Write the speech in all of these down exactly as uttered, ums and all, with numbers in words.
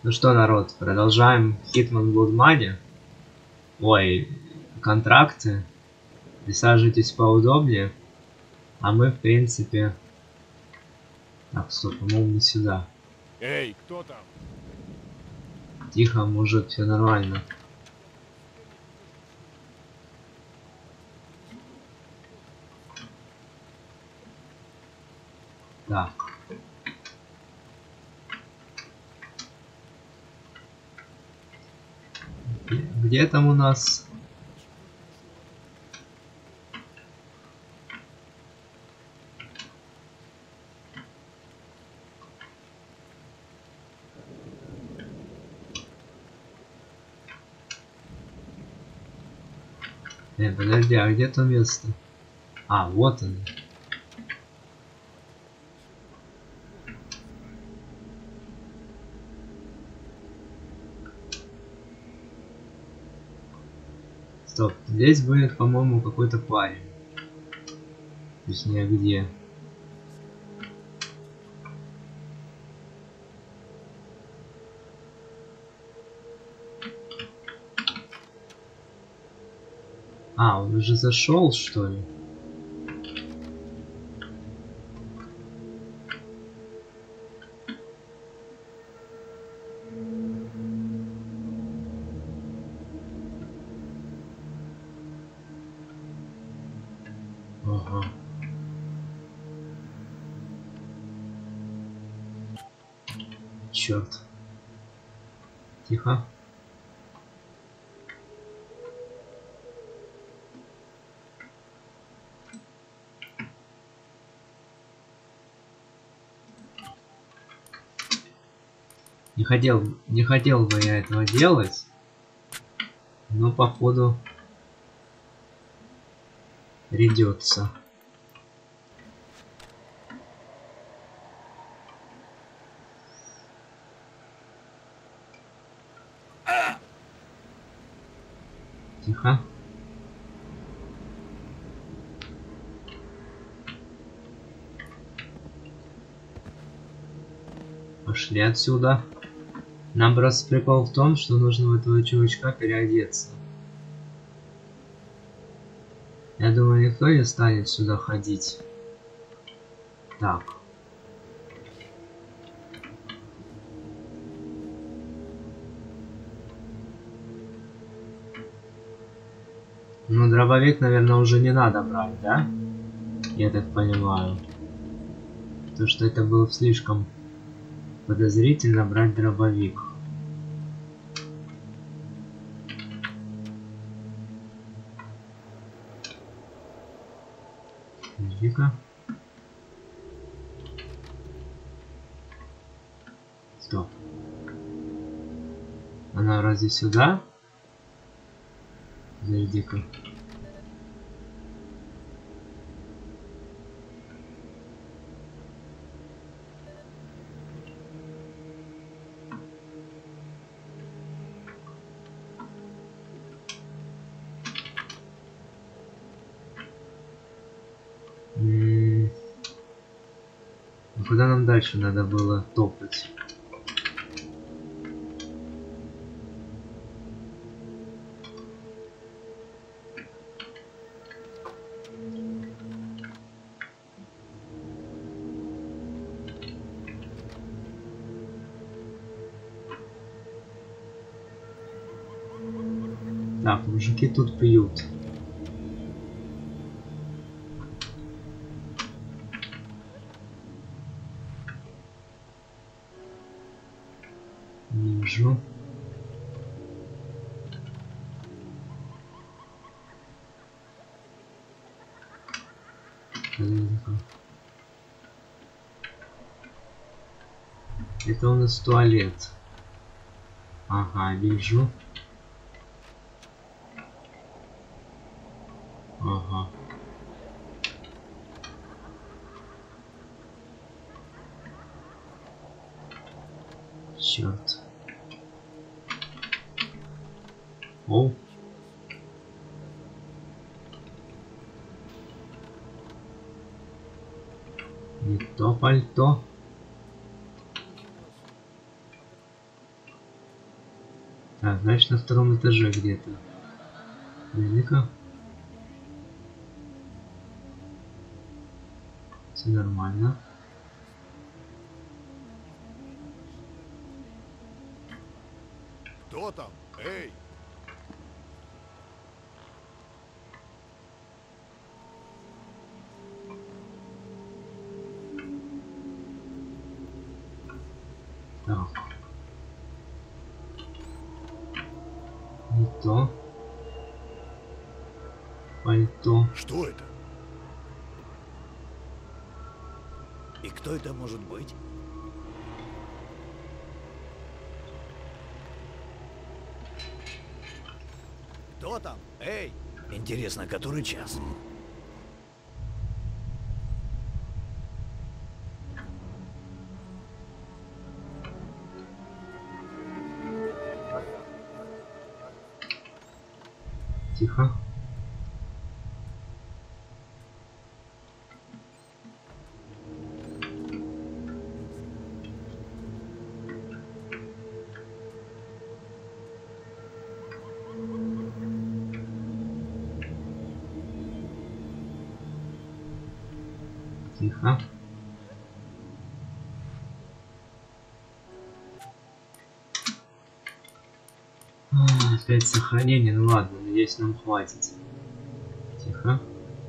Ну что, народ, продолжаем Hitman Blood Money. Ой, контракты. Присаживайтесь поудобнее. А мы, в принципе... Так, стоп, по-моему, не сюда. Эй, кто там? Тихо, мужик, все нормально. Так. Где, где там у нас? Э, подожди, а где то место? А, вот оно. Стоп, здесь будет, по-моему, какой-то парень. Точнее, где? А, он уже зашел, что ли? Ага. Черт. Тихо. Не хотел, не хотел бы я этого делать, но походу придется. Тихо. Пошли отсюда. Нам просто прикол в том, что нужно в этого чувачка переодеться. Я думаю, никто не станет сюда ходить. Так. Ну, дробовик, наверное, уже не надо брать, да? Я так понимаю. Потому что это было слишком подозрительно брать дробовик. Подожди-ка. Стоп. Она разве сюда? Подожди-ка. М-м-м. Ну, куда нам дальше надо было топать? Так, мужики тут пьют. Не вижу. Это у нас туалет. Ага, вижу. Ага. Черт. О. Не то пальто. Так, значит на втором этаже где-то. Дай-ка. Все нормально. Кто там? Эй! Так. Не то. Пальто. Что это? И кто это может быть? Кто там? Эй! Интересно, который час? Тихо. Тихо. А, опять сохранение, ну ладно, надеюсь нам хватит. Тихо.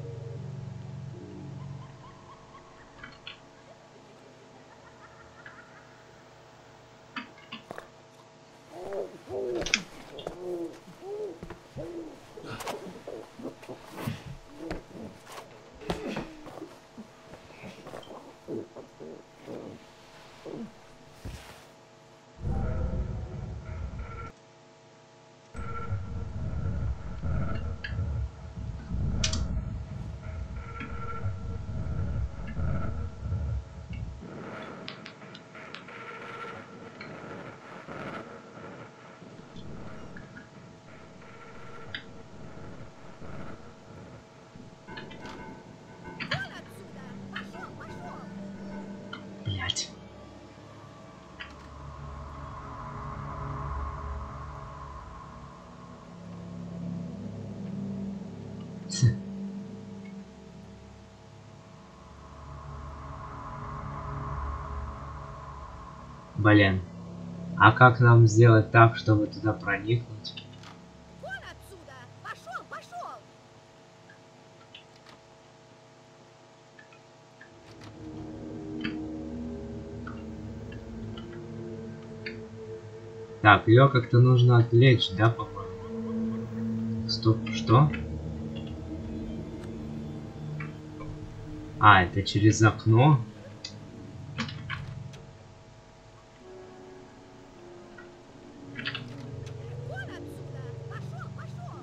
Блять. Блин. А как нам сделать так, чтобы туда проникнуть? Вон отсюда! Пошел, пошел! Так, ее как-то нужно отвлечь, да, по-моему? Стоп, что? А, это через окно? Вон отсюда! Пошел, пошел!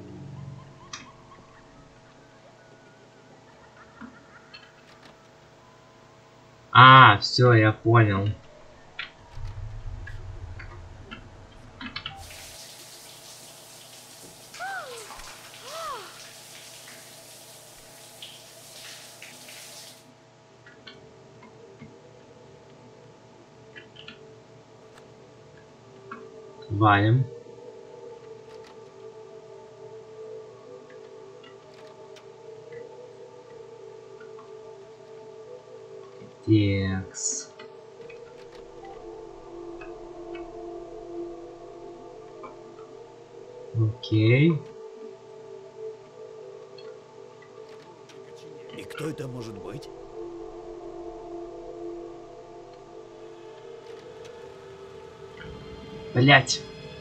А, все, я понял. Валим. Текс. Окей. И кто это может быть? Блять.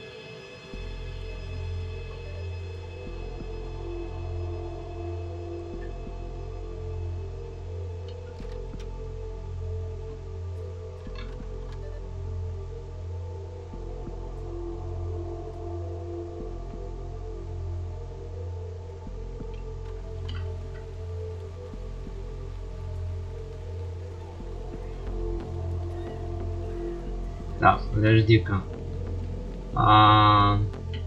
Так, подожди-ка. А...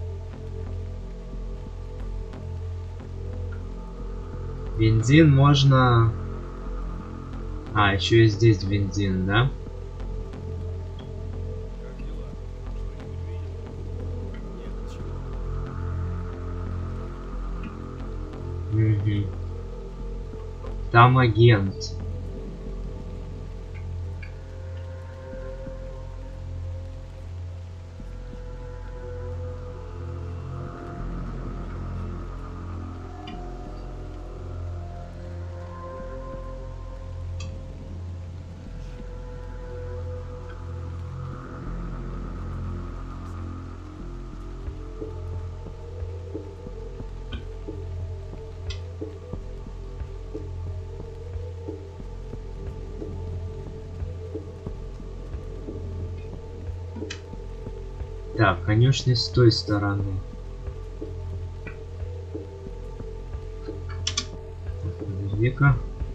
Бензин можно... А, еще и здесь бензин, да? Как дела? Что-нибудь видел? Нет. Угу. Там агент. Так, конюшня с той стороны. Подожди-ка.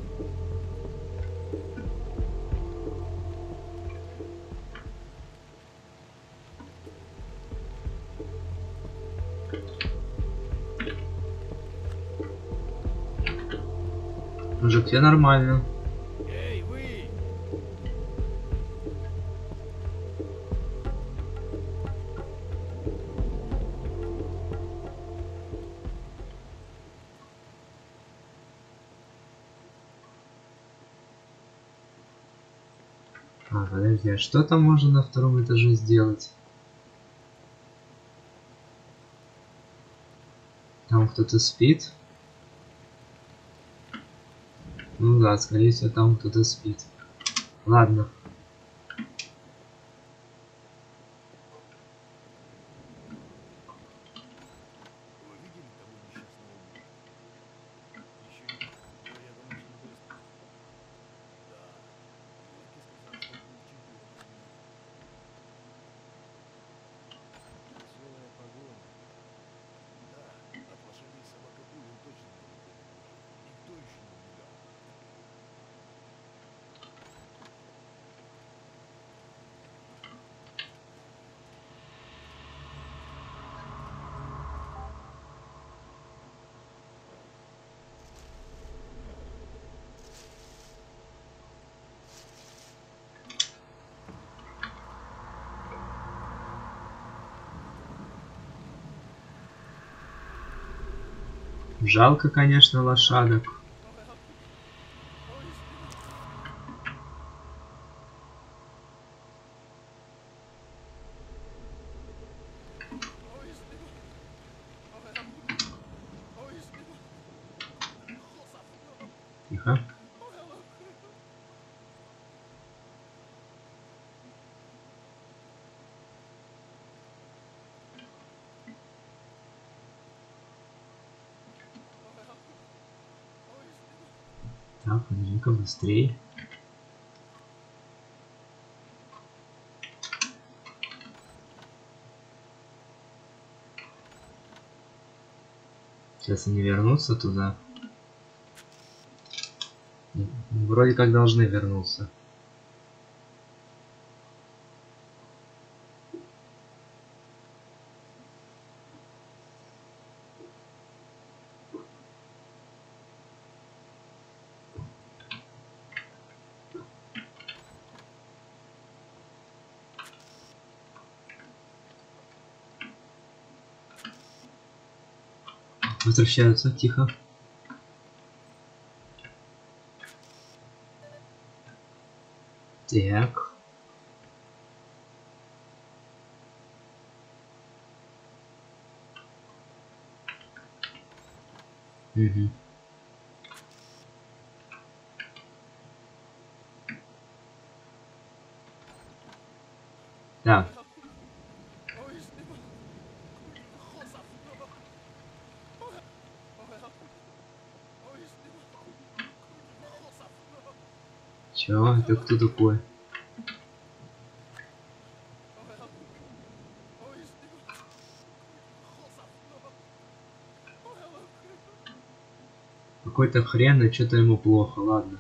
Мужик, все нормально. Эй, вы! А, подожди, а что там можно на втором этаже сделать? Там кто-то спит? Ну да, скорее всего, там кто-то спит. Ладно. Вы видели того несчастного мужа? Еще нет, но я думаю, что быстро. Да. Лаки сказал, что он был чемпионом мира. Веселая погоня. Да, от лошадей собака пуль он точно не убегает. Никто еще не убегал. Жалко, конечно, лошадок. Тихо. Так, подожди-ка быстрее. Сейчас они вернутся туда. Вроде как должны вернуться. Возвращаются, тихо. Так. Угу. Так. Чё? Это кто такой? Какой-то хрен, и что-то ему плохо, ладно.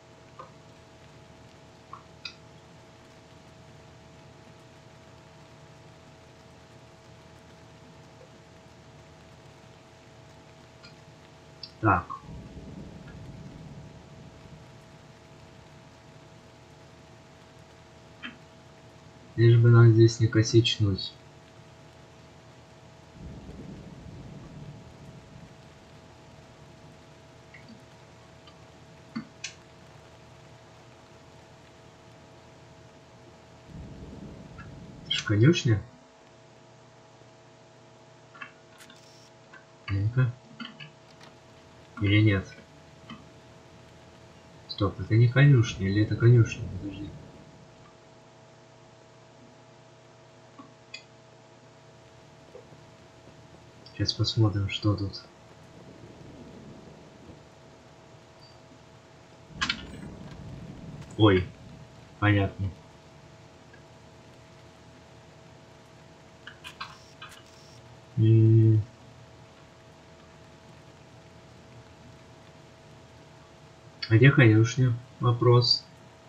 Так. Лишь бы нам здесь не косичнуть. ж конюшня? Ну-ка. Или нет? Стоп, это не конюшня, или это конюшня? Подожди. Сейчас посмотрим, что тут. Ой, понятно. М. А где конюшня? Вопрос.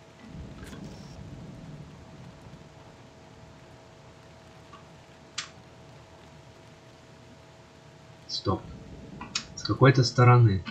Стоп. С какой-то стороны.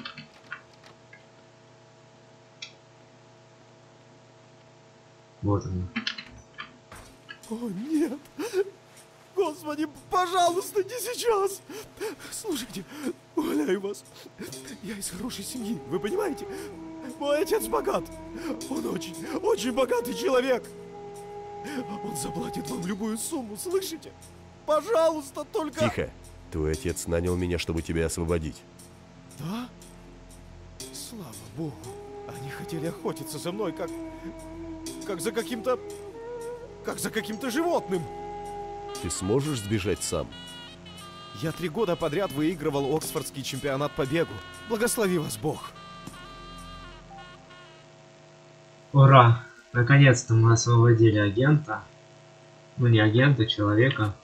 Вот она. О, нет! Господи, пожалуйста, не сейчас! Слушайте, умоляю вас, я из хорошей семьи, вы понимаете? Мой отец богат. Он очень, очень богатый человек. Он заплатит вам любую сумму, слышите? Пожалуйста, только... Тихо. Твой отец нанял меня, чтобы тебя освободить. Да? Слава богу. Они хотели охотиться за мной, как... Как за каким-то... Как за каким-то животным. Ты сможешь сбежать сам? Я три года подряд выигрывал Оксфордский чемпионат по бегу. Благослови вас Бог. Ура! Наконец-то мы освободили агента. Ну не агента, человека.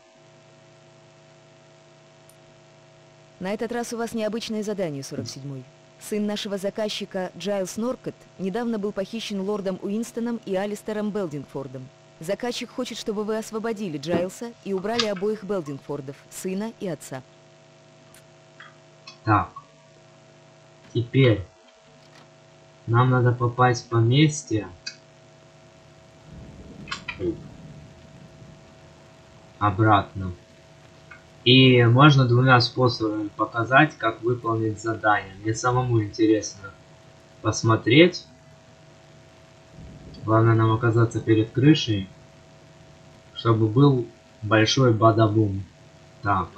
На этот раз у вас необычное задание, сорок седьмой. Сын нашего заказчика Джайлс Норкотт недавно был похищен лордом Уинстоном и Алистером Белдингфордом. Заказчик хочет, чтобы вы освободили Джайлса и убрали обоих Белдингфордов, сына и отца. Так. Теперь нам надо попасть в поместье. Обратно. И можно двумя способами показать, как выполнить задание. Мне самому интересно посмотреть. Главное нам оказаться перед крышей, чтобы был большой бадабум. Так.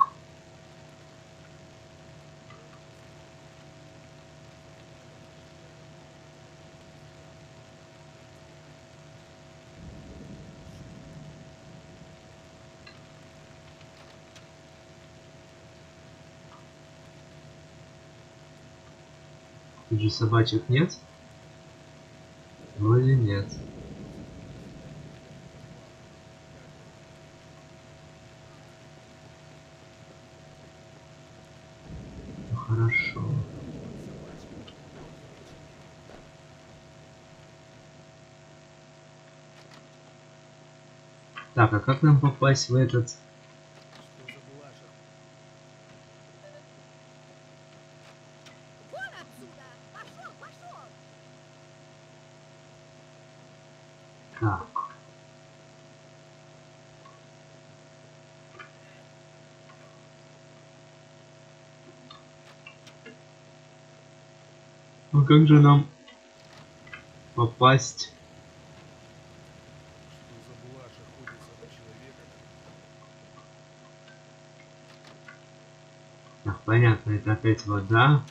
Тут же собачек нет? Вроде нет. Ну, хорошо. Так, а как нам попасть в этот... Вон отсюда! Пошел, пошел! Так. Ну как же нам попасть? Что за блажь охотится на человека? Так, понятно, это опять вода.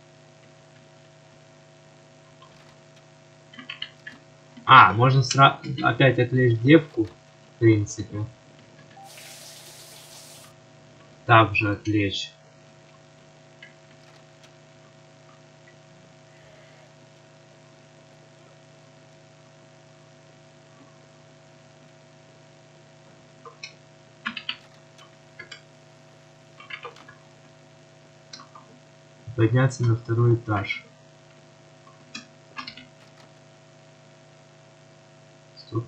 А, можно сразу опять отвлечь девку, в принципе. Также отвлечь. Подняться на второй этаж. Стоп.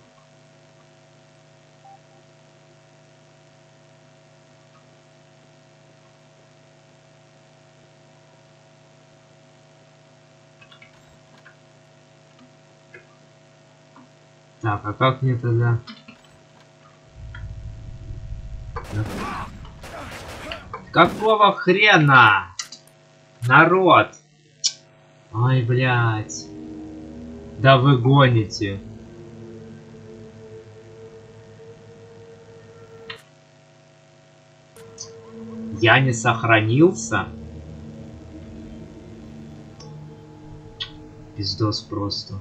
Так, а как мне тогда? Какого хрена? Народ! Ай, блядь. Да вы гоните. Я не сохранился? Пиздос просто.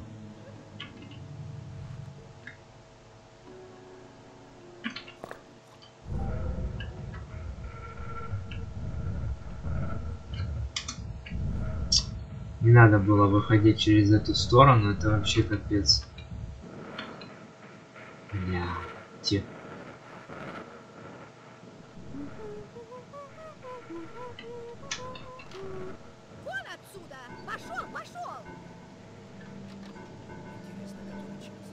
Не надо было выходить через эту сторону, это вообще капец. Бля, те. Вон отсюда! Пошел, пошел! Интересно, который час?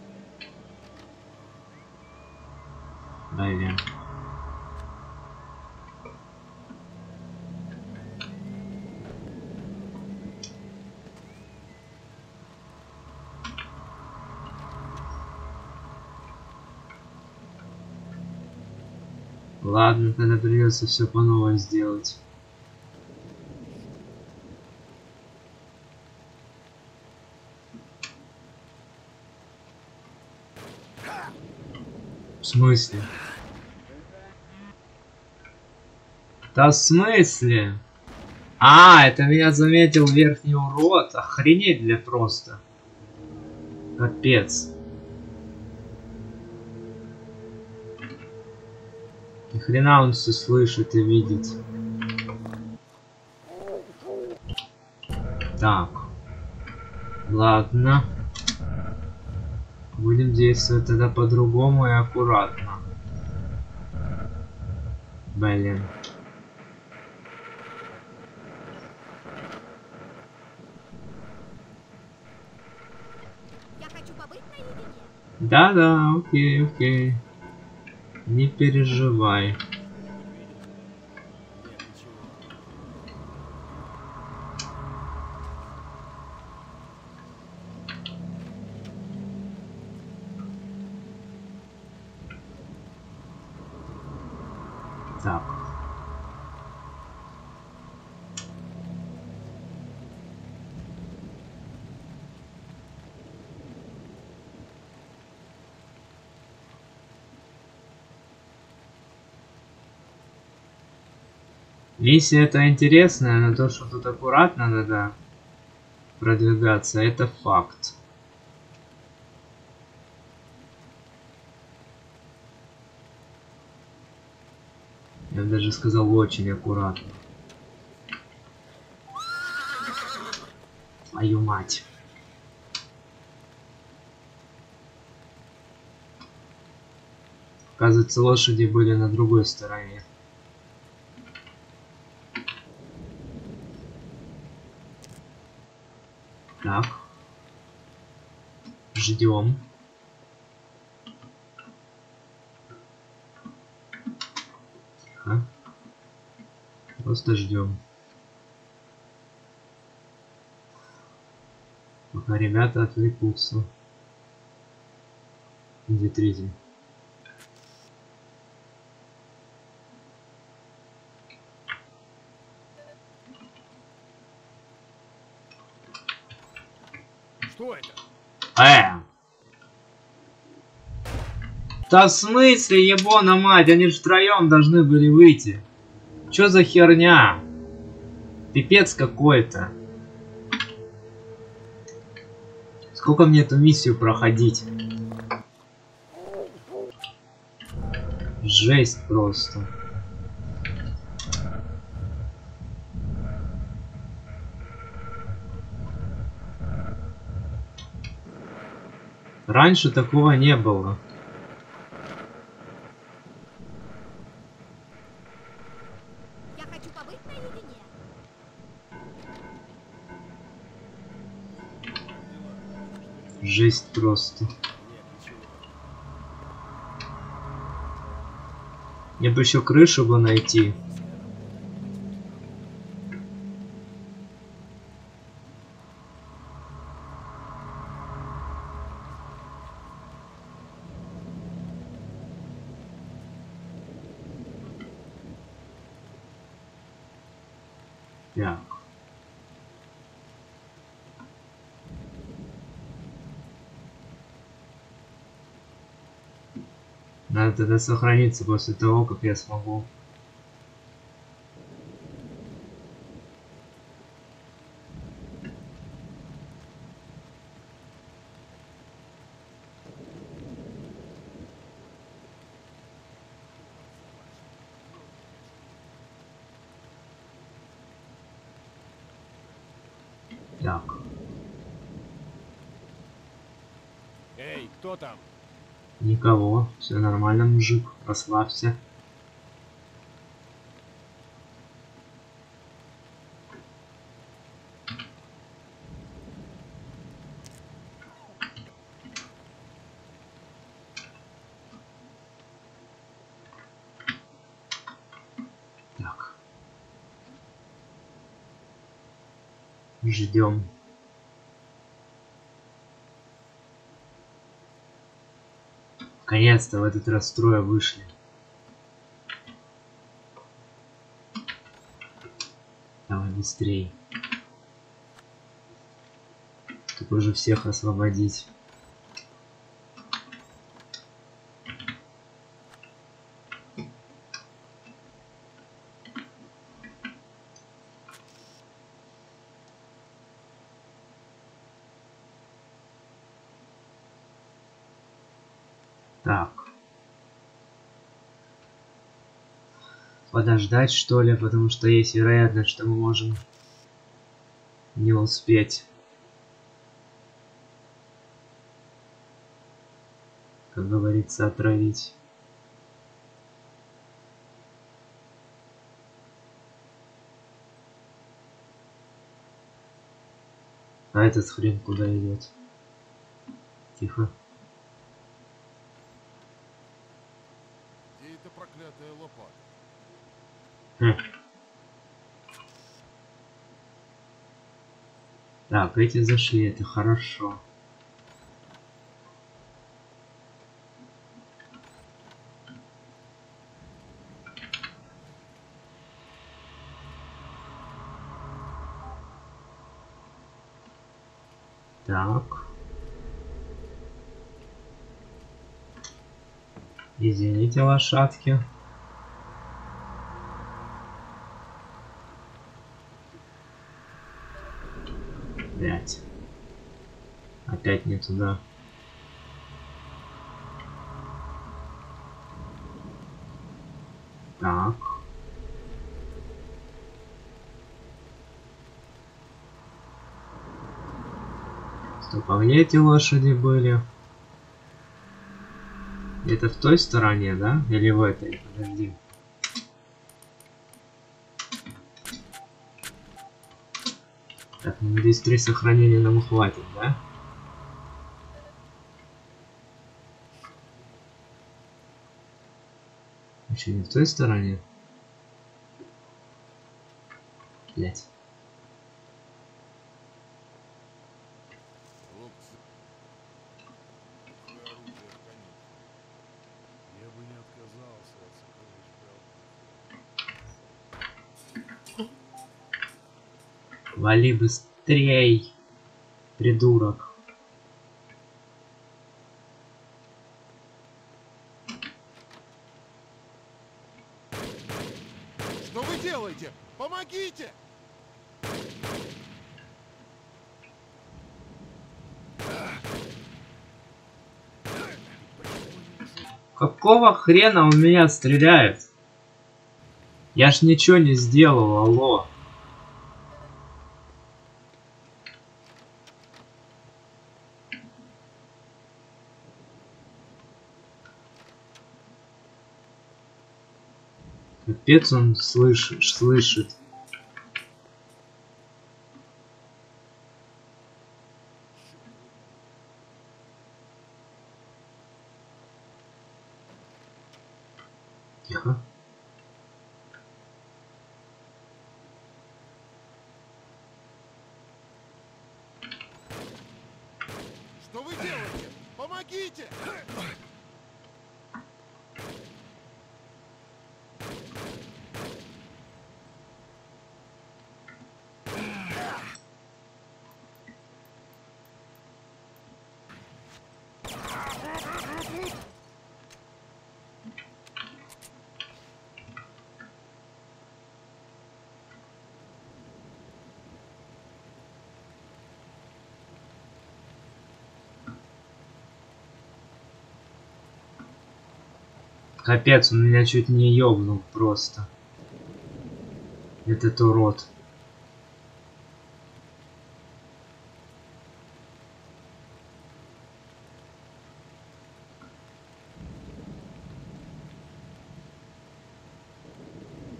Блин. Ладно, тогда придется все по новой сделать. В смысле? Да в смысле? А, это меня заметил верхний урод. Охренеть, бля, просто. Капец. Ни хрена он все слышит и видит. Так. Ладно. Будем действовать тогда по-другому и аккуратно. Блин. Я хочу побыть наедине. Да-да, окей, окей. Не переживай. Нет, ничего. Так. Миссия это интересная, но то, что тут аккуратно надо продвигаться, это факт. Я бы даже сказал, очень аккуратно. Твою мать. Оказывается, лошади были на другой стороне. Так. Ждем. Тихо. Просто ждем. Пока ребята отвлекутся. Где третий? Что это? Э! Да в смысле, ебона мать, они же втроем должны были выйти. Чё за херня? Пипец какой-то. Сколько мне эту миссию проходить? Жесть просто. Раньше такого не было. Я хочу побыть наедине. Жесть просто. Нет, ничего. Мне бы еще крышу бы найти. Так. Надо тогда сохраниться после того, как я смогу Так. Эй, кто там? Никого. Все нормально, мужик. Расслабься. Так. Ждем. Наконец-то в этот раз трое вышли. Давай быстрей. Чтобы уже всех освободить. Так. Подождать, что ли, потому что есть вероятность, что мы можем не успеть. Как говорится, отравить. А этот хрен куда идет? Тихо. Где эта проклятая лопата? Хм. Так, эти зашли, это хорошо. Так. Извините, лошадки. Блять. Опять не туда. Так. Стоп, а где эти лошади были? Это в той стороне, да? Или в этой? Подожди. Так, ну здесь три сохранения нам хватит, да? Еще не в той стороне? Блять. Я бы не отказался от сокровищ. Вали быстрей, придурок. Что вы делаете? Помогите! Какого хрена он меня стреляет? Я ж ничего не сделал, алло. Капец, он слышит, слышит. Тихо. Что вы делаете? Помогите! Капец, он меня чуть не ёбнул просто. Этот урод.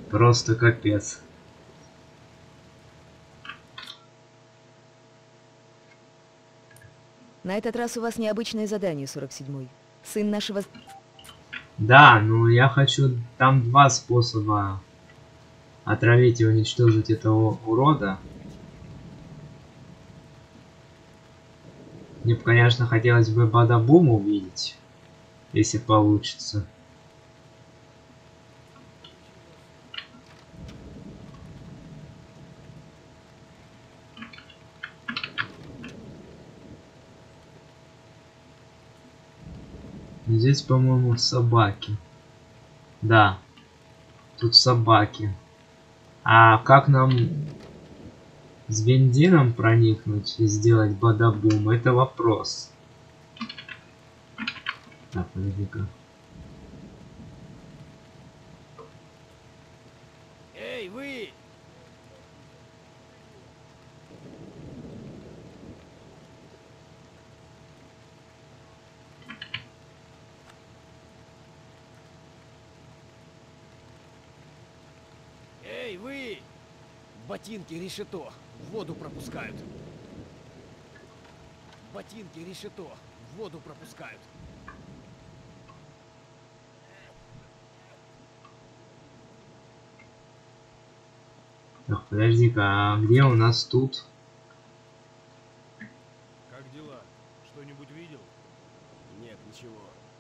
Просто капец. На этот раз у вас необычное задание, сорок седьмой. Сын нашего... Да, ну я хочу... Там два способа отравить и уничтожить этого урода. Мне бы, конечно, хотелось бы Бадабум увидеть, если получится. Здесь, по-моему, собаки. Да, тут собаки. А как нам с бензином проникнуть и сделать бадабум? Это вопрос. Так, подожди-ка. Эй, вы! Эй, вы! Ботинки решето в воду пропускают. Ботинки решето в воду пропускают. Так, подожди-ка, а где у нас тут? Как дела? Что-нибудь видел? Нет, ничего.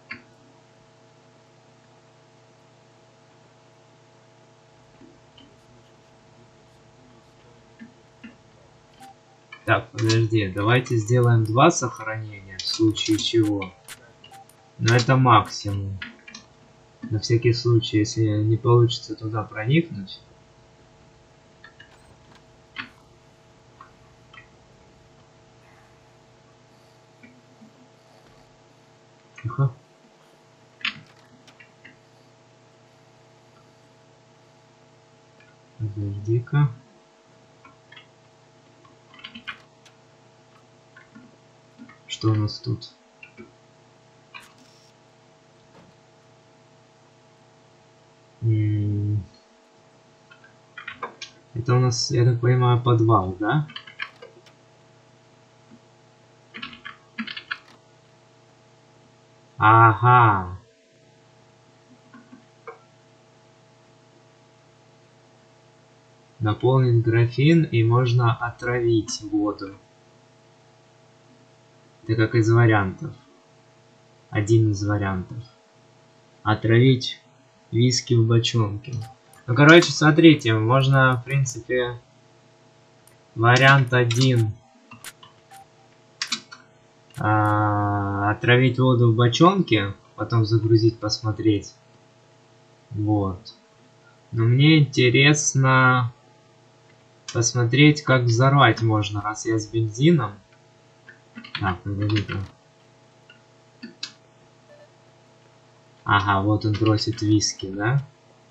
Так, подожди, давайте сделаем два сохранения, в случае чего. Но это максимум. На всякий случай, если не получится туда проникнуть. Тихо. Подожди-ка. Что у нас тут? М-м- Это у нас, я так понимаю, подвал, да? Ага. Наполнить графин и можно отравить воду. Это как из вариантов. Один из вариантов. Отравить виски в бочонке. Ну, короче, смотрите, можно, в принципе, вариант один. А, отравить воду в бочонке, потом загрузить, посмотреть. Вот. Но мне интересно посмотреть, как взорвать можно, раз я с бензином. Так, погоди-ка. Ага, вот он бросит виски, да?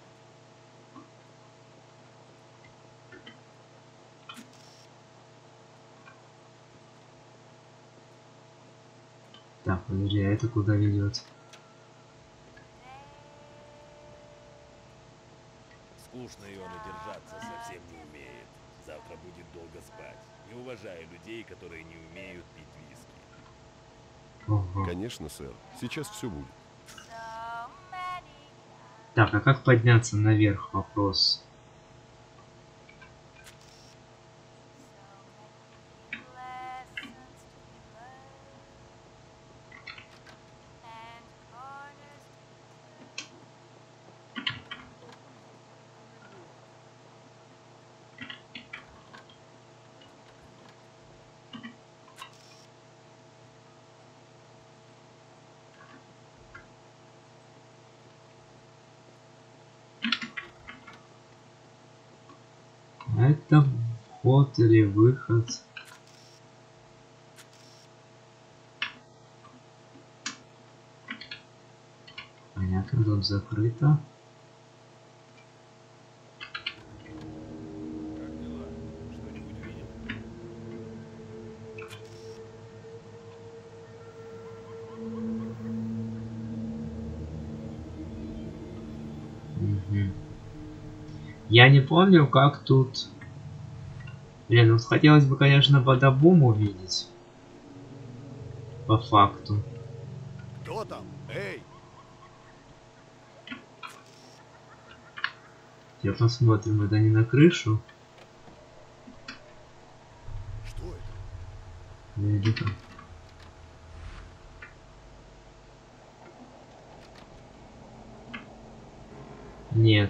Так, подожди, а это куда ведет? Скучно и он и держаться совсем не умеет. Завтра будет долго спать. Не уважаю людей, которые не умеют пить виски. Ого. Конечно, сэр. Сейчас все будет. Так, а как подняться наверх? Вопрос. Это вход или выход? Понятно, тут закрыто. Как дела? Что-нибудь видел? Угу. Я не помню, как тут... Блин, вот хотелось бы, конечно, Бадабум увидеть. По факту. Кто там? Эй! Я посмотрим, это не на крышу. Что это? Ну, иди там. Нет.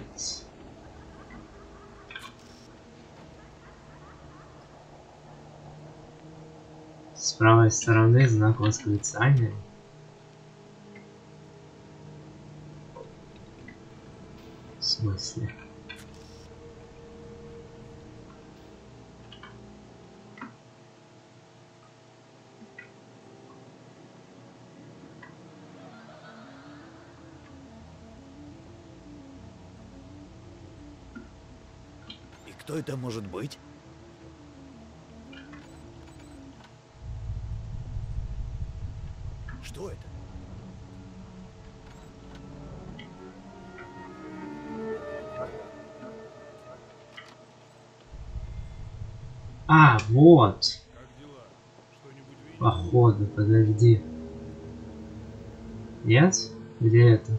С правой стороны знак восклицания. В смысле? И кто это может быть? Что это? А, вот. Походу, подожди. Нет? Где это?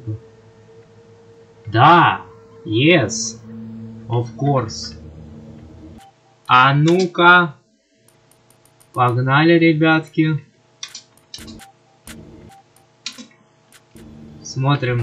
Да! Yes! Of course. А ну-ка. Погнали, ребятки. Смотрим.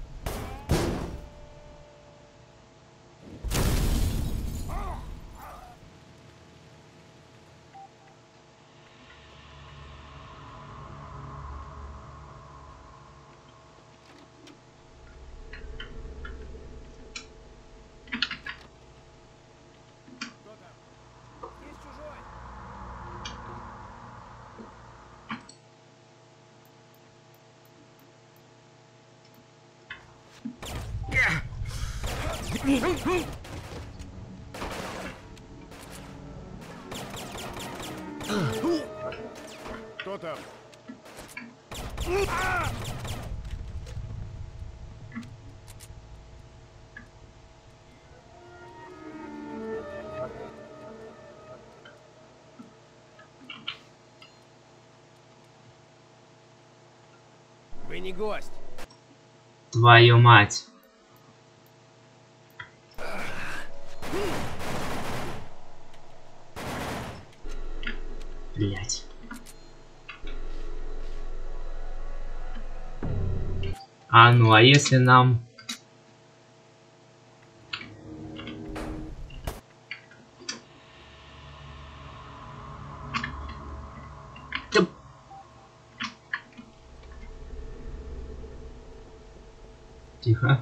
Кто там? Вы не гость. Твою мать. Блять. А ну, а если нам... Да... Тихо.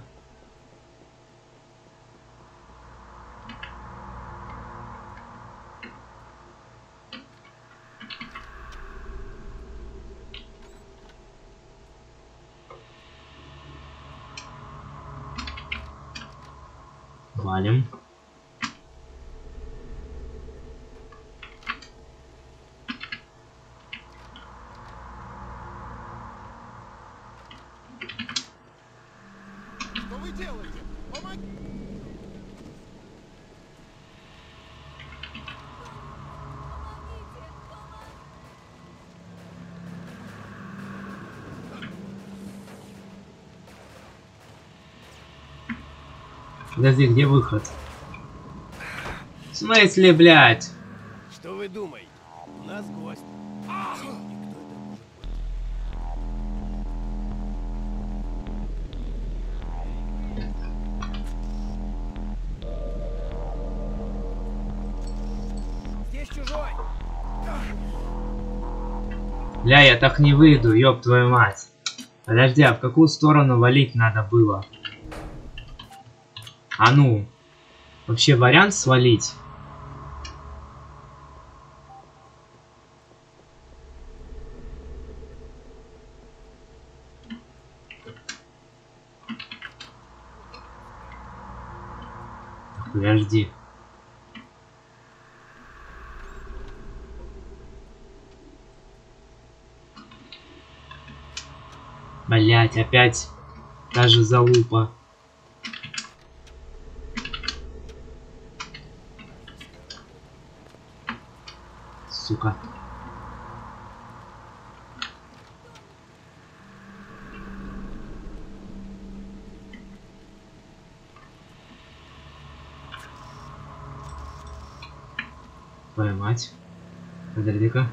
Валим. Что вы делаете? Помогите! Подожди, где выход? В смысле, блядь? Что вы думаете? У нас гость. Здесь чужой. Бля, я так не выйду, ёб твою мать. Подожди, а в какую сторону валить надо было? А ну. Вообще вариант свалить? Так, подожди. Блять, опять та же залупа. сука. Поймать. Подожди-ка.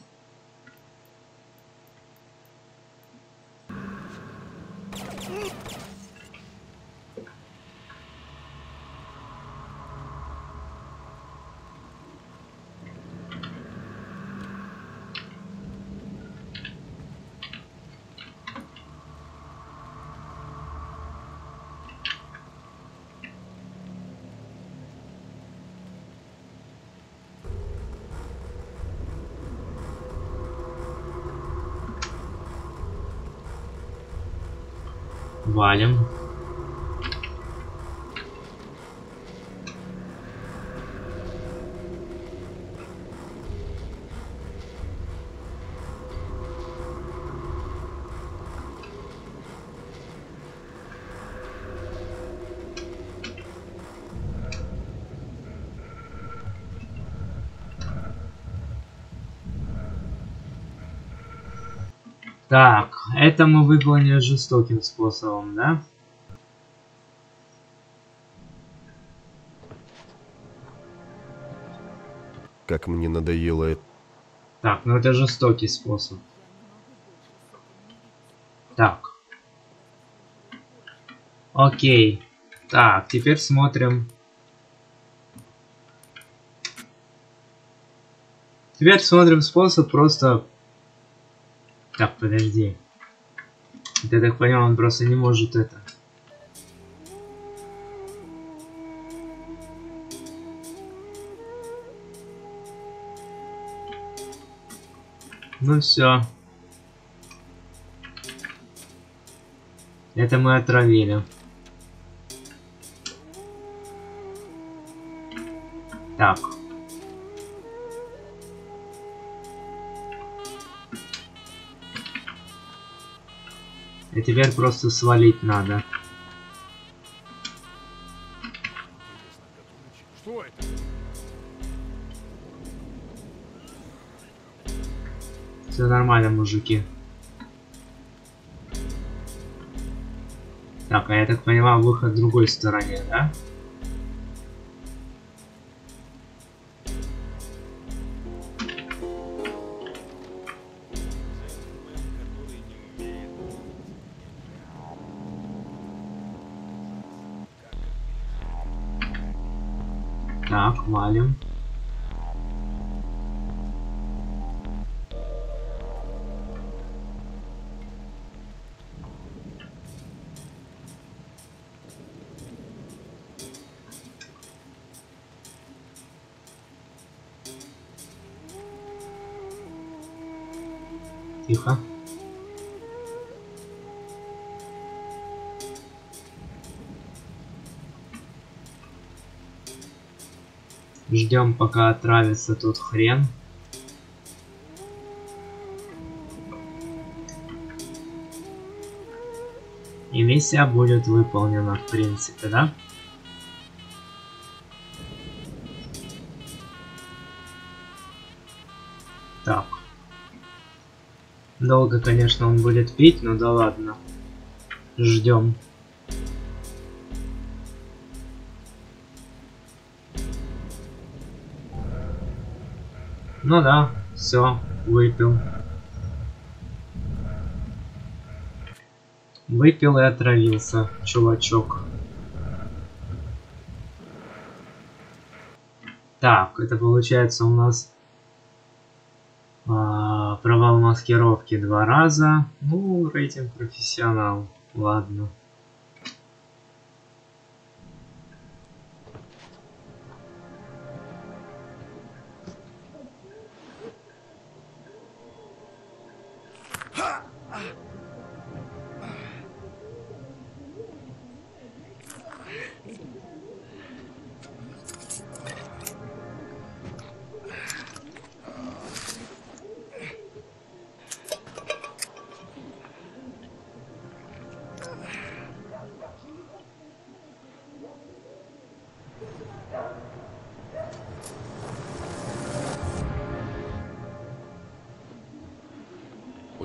Валим. Так, это мы выполнили жестоким способом, да? Как мне надоело это. Так, ну это жестокий способ. Так. Окей. Так, теперь смотрим. Теперь смотрим способ просто... Так, подожди. Я так понял, он просто не может это. Ну все. Это мы отравили. Так. И теперь просто свалить надо. Что это? Все нормально, мужики. Так, а я так понимаю, выход в другой стороне, да? Так, валим. Тихо. Ждем, пока отравится тот хрен. И миссия будет выполнена, в принципе, да? Так. Долго, конечно, он будет пить, но да ладно. Ждем. Ну да, все, выпил. Выпил и отравился, чувачок. Так, это получается у нас а, провал маскировки два раза. Ну, рейтинг профессионал. Ладно.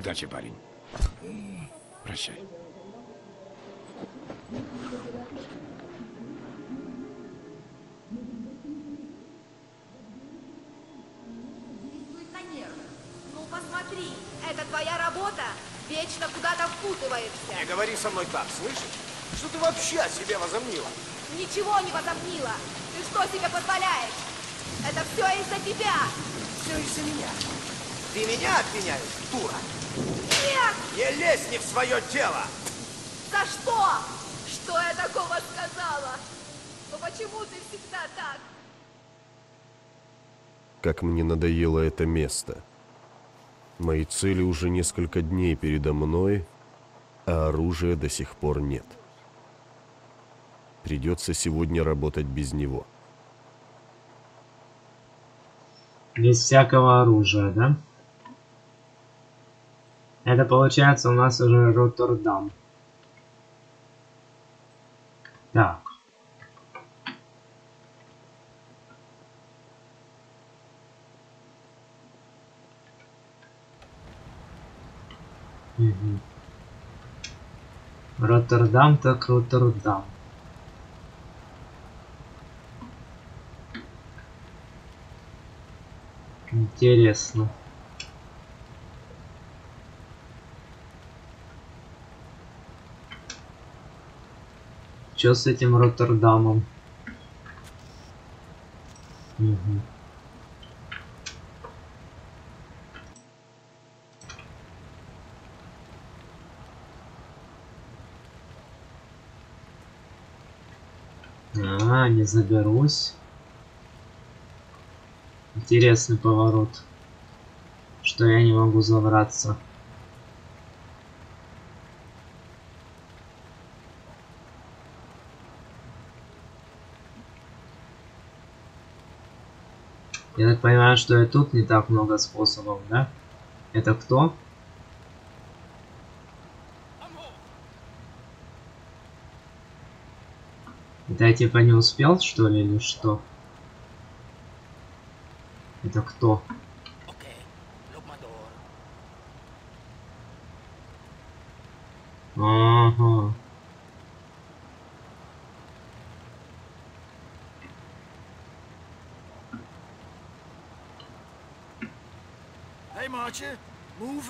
Удачи, парень. Прощай. Ну посмотри, это твоя работа? Вечно куда-то впутываешься. Не говори со мной так, слышишь? Что ты вообще о себе возомнила? Ничего не возомнила. Ты что себе позволяешь? Это все из-за тебя. Все из-за меня. Ты меня обвиняешь, дура? Нет! Не лезь не в свое дело! За что? Что я такого сказала? Ну почему ты всегда так? Как мне надоело это место. Мои цели уже несколько дней передо мной, а оружия до сих пор нет. Придется сегодня работать без него. Без всякого оружия, да? Это получается у нас уже Роттердам. Так. Угу. Роттердам так Роттердам. Интересно. Что с этим Роттердамом? Угу. А, не заберусь. Интересный поворот. Что я не могу забраться. Я так понимаю, что и тут не так много способов, да? Это кто? Это я типа не успел, что ли, или что? Это кто? Ага. Эй, Мачи, move.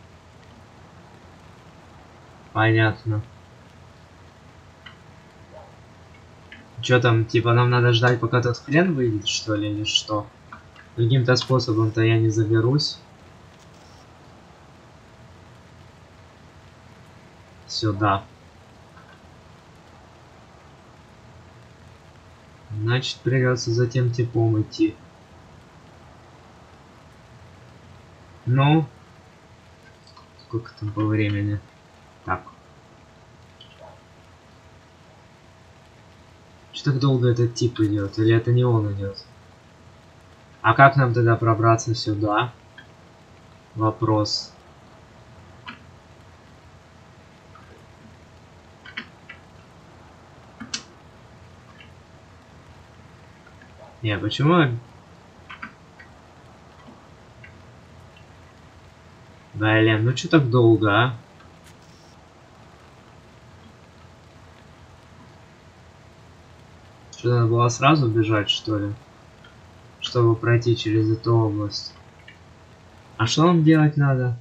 Понятно. Чё там, типа нам надо ждать, пока тот хрен выйдет, что ли, или что? Каким-то способом-то я не заберусь. Сюда. Значит, придется за тем типом идти. Ну, сколько там по времени? Так. Что так долго этот тип идет? Или это не он идет? А как нам тогда пробраться сюда? Вопрос. Не, почему? Блин, ну что так долго, а? Что, надо было сразу бежать, что ли? Чтобы пройти через эту область. А что нам делать надо?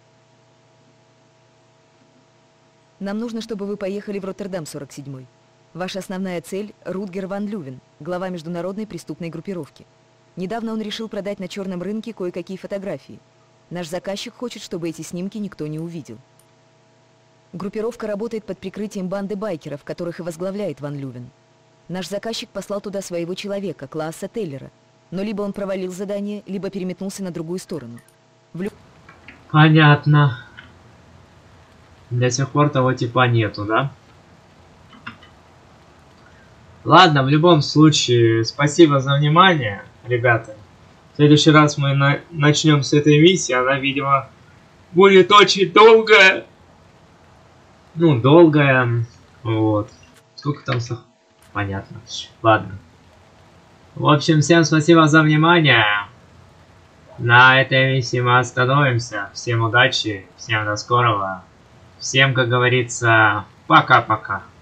Нам нужно, чтобы вы поехали в Роттердам сорок седьмой. Ваша основная цель – Рутгер ван Лювен, глава международной преступной группировки. Недавно он решил продать на черном рынке кое-какие фотографии. Наш заказчик хочет, чтобы эти снимки никто не увидел. Группировка работает под прикрытием банды байкеров, которых и возглавляет ван Лювен. Наш заказчик послал туда своего человека, Клааса Теллера, но либо он провалил задание, либо переметнулся на другую сторону. В лю... Понятно. До сих пор того типа нету, да? Ладно, в любом случае, спасибо за внимание, ребята. В следующий раз мы на начнем с этой миссии. Она, видимо, будет очень долгая. Ну, долгая. Вот. Сколько там сох... Понятно. Ладно. В общем, всем спасибо за внимание. На этой миссии мы остановимся. Всем удачи, всем до скорого. Всем, как говорится, пока-пока.